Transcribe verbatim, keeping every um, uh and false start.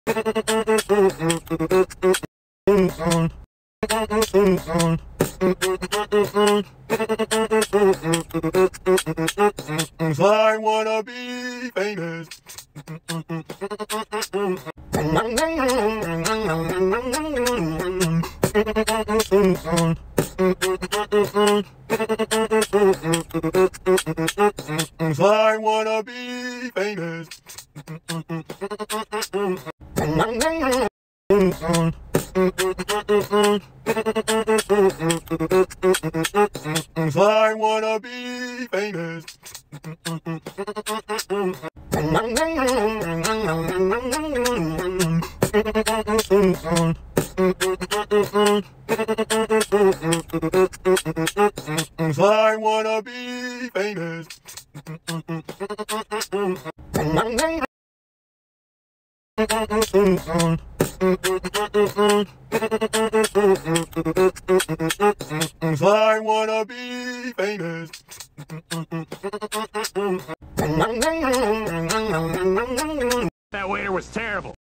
I wanna be famous. I wanna be famous. I wanna be famous. I wanna be famous. I wanna be famous. That waiter was terrible.